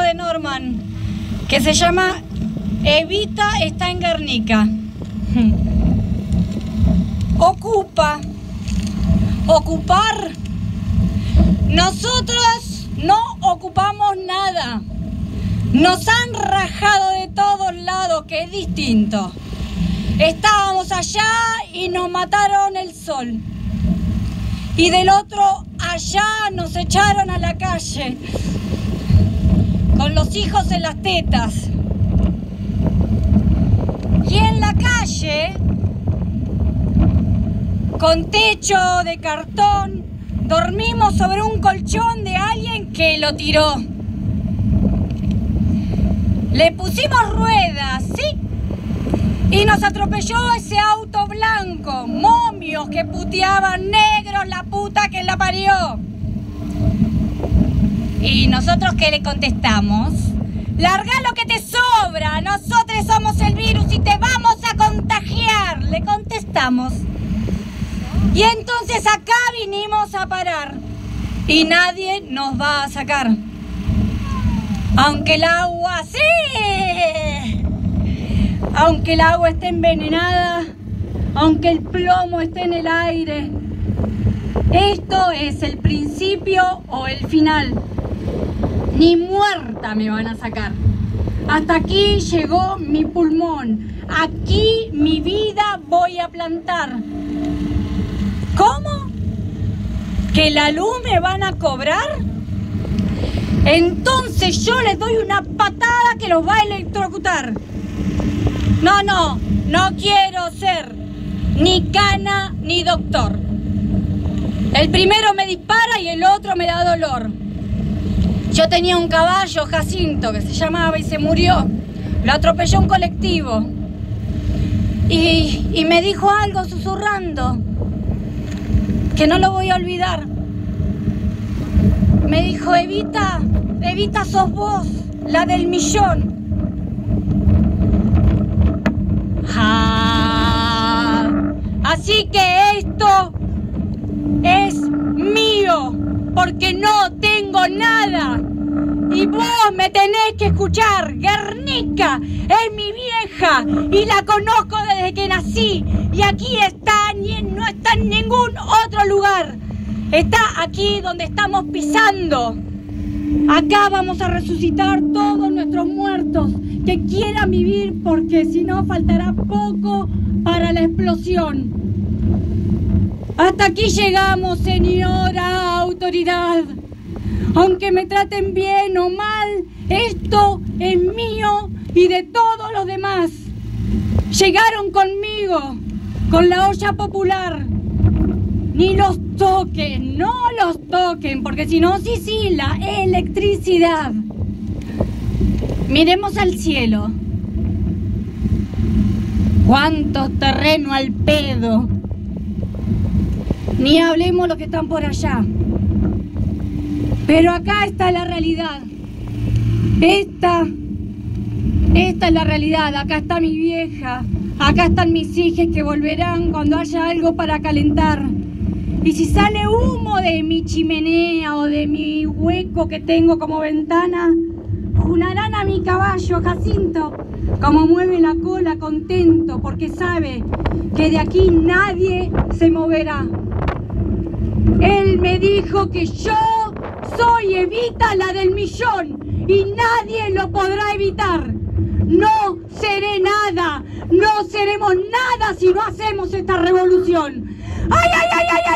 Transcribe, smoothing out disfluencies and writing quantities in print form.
de Norman, que se llama Evita está en Guernica. Ocupar. Nosotros no ocupamos nada. Nos han rajado de todos lados, que es distinto. Estábamos allá y nos mataron el sol. Y del otro allá nos echaron a la calle, con los hijos en las tetas. Y en la calle, con techo de cartón, dormimos sobre un colchón de alguien que lo tiró. Le pusimos ruedas, ¿sí? Y nos atropelló ese auto blanco, momios que puteaban, negros, la puta que la parió. ¿Y nosotros qué le contestamos? Larga lo que te sobra, nosotros somos el virus y te vamos a contagiar, le contestamos. Y entonces acá vinimos a parar y nadie nos va a sacar. Aunque el agua, ¡sí! Aunque el agua esté envenenada, aunque el plomo esté en el aire, esto es el principio o el final. Ni muerta me van a sacar. Hasta aquí llegó mi pulmón. Aquí mi vida voy a plantar. ¿Cómo? ¿Que la luz me van a cobrar? Entonces yo les doy una patada que los va a electrocutar. No quiero ser ni cana ni doctor. El primero me dispara y el otro me da dolor. Yo tenía un caballo, Jacinto, que se llamaba y se murió. Lo atropelló un colectivo. Y me dijo algo susurrando, que no lo voy a olvidar. Me dijo, Evita sos vos, la del millón. Así que esto es mío, porque no tengo nada. Y vos me tenés que escuchar. Guernica es mi vieja y la conozco desde que nací. Y aquí está, no está en ningún otro lugar. Está aquí donde estamos pisando. Acá vamos a resucitar todos nuestros muertos que quieran vivir, porque si no faltará poco para la explosión. Hasta aquí llegamos, señora autoridad. Aunque me traten bien o mal, esto es mío y de todos los demás. Llegaron conmigo, con la olla popular. Ni los toquen, no los toquen, porque si no, sí, la electricidad. Miremos al cielo. ¿Cuántos terrenos al pedo? Ni hablemos los que están por allá. Pero acá está la realidad. Esta es la realidad. Acá está mi vieja. Acá están mis hijas que volverán cuando haya algo para calentar. Y si sale humo de mi chimenea o de mi hueco que tengo como ventana, junarán a mi caballo, Jacinto, como mueve la cola contento, porque sabe que de aquí nadie se moverá. Él me dijo que yo soy Evita, la del millón, y nadie lo podrá evitar. No seré nada, no seremos nada si no hacemos esta revolución. ¡Ay, ay, ay, ay!